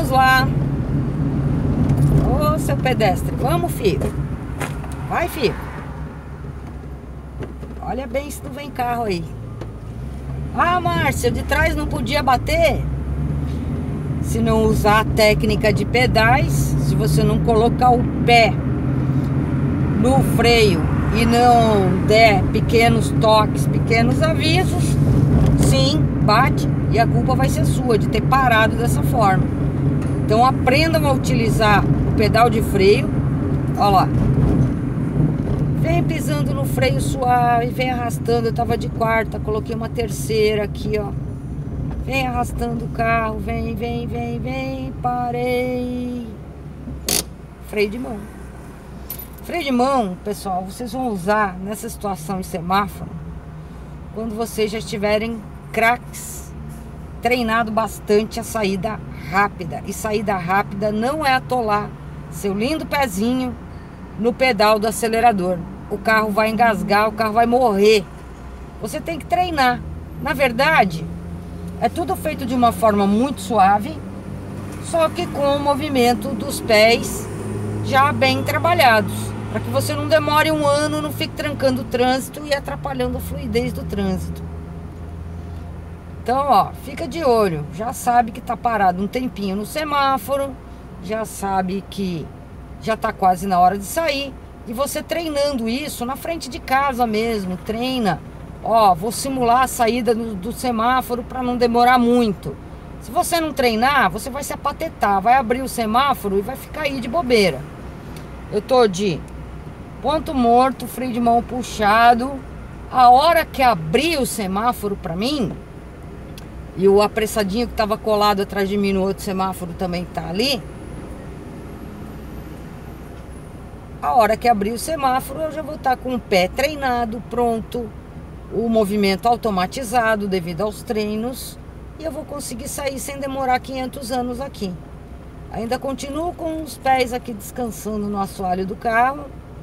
Vamos lá. Ô, seu pedestre, vamos, filho. Vai, filho. Olha bem se não vem carro aí. Ah, Márcia, de trás não podia bater? Se não usar a técnica de pedais, se você não colocar o pé no freio e não der pequenos toques, pequenos avisos, sim, bate e a culpa vai ser sua de ter parado dessa forma. Então aprendam a utilizar o pedal de freio. Olha lá. Vem pisando no freio suave, vem arrastando. Eu tava de quarta, coloquei uma terceira aqui, ó. Vem arrastando o carro, vem, vem, vem, vem, parei. Freio de mão. Freio de mão, pessoal, vocês vão usar nessa situação em semáforo quando vocês já estiverem craques, treinado bastante a saída rápida. E saída rápida não é atolar seu lindo pezinho no pedal do acelerador. O carro vai engasgar, o carro vai morrer. Você tem que treinar. Na verdade, é tudo feito de uma forma muito suave, só que com o movimento dos pés já bem trabalhados, para que você não demore um ano, não fique trancando o trânsito e atrapalhando a fluidez do trânsito. Então, ó, fica de olho. Já sabe que tá parado um tempinho no semáforo, já sabe que já tá quase na hora de sair. E você treinando isso na frente de casa mesmo, treina. Ó, vou simular a saída do semáforo para não demorar muito. Se você não treinar, você vai se apatetar, vai abrir o semáforo e vai ficar aí de bobeira. Eu tô de ponto morto, freio de mão puxado. A hora que abrir o semáforo para mim, e o apressadinho que tava colado atrás de mim no outro semáforo também tá ali. A hora que abrir o semáforo, eu já vou estar com o pé treinado, pronto, o movimento automatizado devido aos treinos, e eu vou conseguir sair sem demorar 500 anos aqui. Ainda continuo com os pés aqui descansando no assoalho do carro.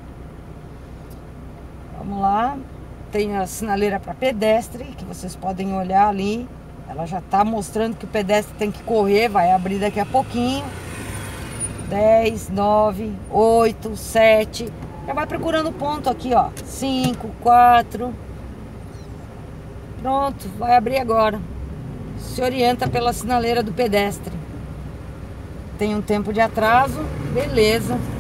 Vamos lá. Tem a sinaleira para pedestre, que vocês podem olhar ali. Ela já está mostrando que o pedestre tem que correr, vai abrir daqui a pouquinho. 10, 9, 8, 7. Já vai procurando ponto aqui, ó. 5, 4. Pronto, vai abrir agora. Se orienta pela sinaleira do pedestre. Tem um tempo de atraso, beleza.